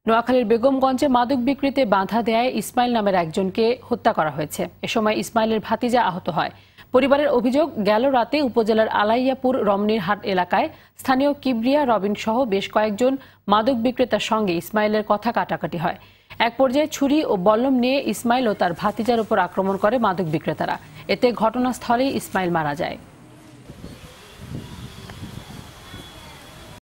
নোয়াখালীর বেগমগঞ্জে মাদক বিক্রিতে বাধা দেয় ইসমাইল নামের একজনকে হত্যা করা হয়েছে। এ সময় ইসমাইলের ভাতিজা আহত হয়। পরিবারের অভিযোগ, গেল রাতে উপজেলার আলাইয়াপুর রমনীরহাট এলাকায় স্থানীয় কিবরিয়া রবিন সহ বেশ কয়েকজন মাদক বিক্রেতার সঙ্গে ইসমাইলের কথা কাটাকাটি হয়। এক পর্যায়ে ছুরি ও বল্লম নিয়ে ইসমাইল ও তার ভাতিজার উপর আক্রমণ করে মাদক বিক্রেতারা। এতে ঘটনাস্থলেই ইসমাইল মারা যায়।